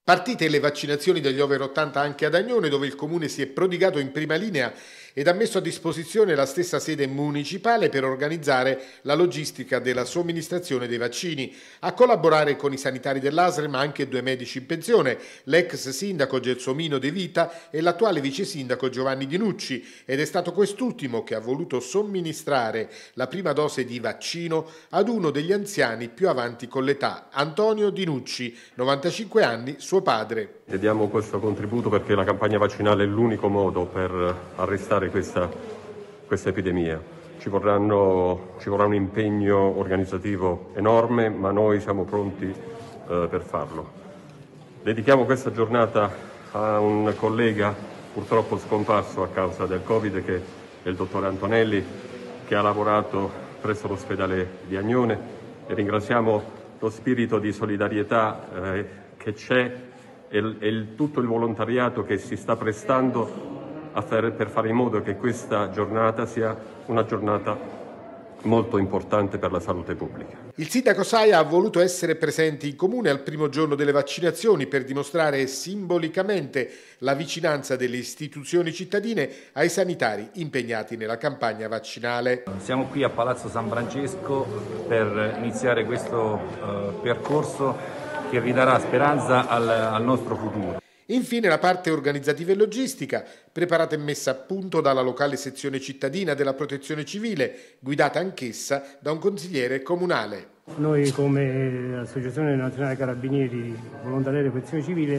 Partite le vaccinazioni degli over 80 anche ad Agnone, dove il comune si è prodigato in prima linea ed ha messo a disposizione la stessa sede municipale per organizzare la logistica della somministrazione dei vaccini. A collaborare con i sanitari dell'ASL, ma anche due medici in pensione, l'ex sindaco Gelsomino De Vita e l'attuale vice sindaco Giovanni Dinucci, ed è stato quest'ultimo che ha voluto somministrare la prima dose di vaccino ad uno degli anziani più avanti con l'età, Antonio Dinucci, 95 anni, suo padre. Diamo questo contributo perché la campagna vaccinale è l'unico modo per arrestare questa epidemia. Ci vorrà un impegno organizzativo enorme, ma noi siamo pronti per farlo. Dedichiamo questa giornata a un collega purtroppo scomparso a causa del Covid, che è il dottor Antonelli, che ha lavorato presso l'ospedale di Agnone, e ringraziamo lo spirito di solidarietà che c'è e tutto il volontariato che si sta prestando per fare in modo che questa giornata sia una giornata molto importante per la salute pubblica. Il sindaco Saia ha voluto essere presente in comune al primo giorno delle vaccinazioni per dimostrare simbolicamente la vicinanza delle istituzioni cittadine ai sanitari impegnati nella campagna vaccinale. Siamo qui a Palazzo San Francesco per iniziare questo percorso che ridarà speranza al nostro futuro. Infine la parte organizzativa e logistica, preparata e messa a punto dalla locale sezione cittadina della Protezione Civile, guidata anch'essa da un consigliere comunale. Noi come Associazione Nazionale Carabinieri Volontariati di Protezione Civile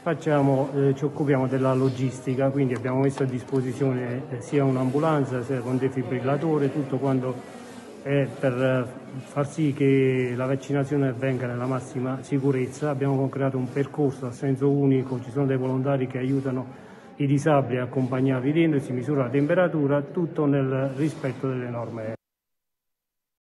ci occupiamo della logistica, quindi abbiamo messo a disposizione sia un'ambulanza sia con defibrillatore, tutto quanto per far sì che la vaccinazione avvenga nella massima sicurezza. Abbiamo creato un percorso a senso unico, ci sono dei volontari che aiutano i disabili a accompagnarli dentro, si misura la temperatura, tutto nel rispetto delle norme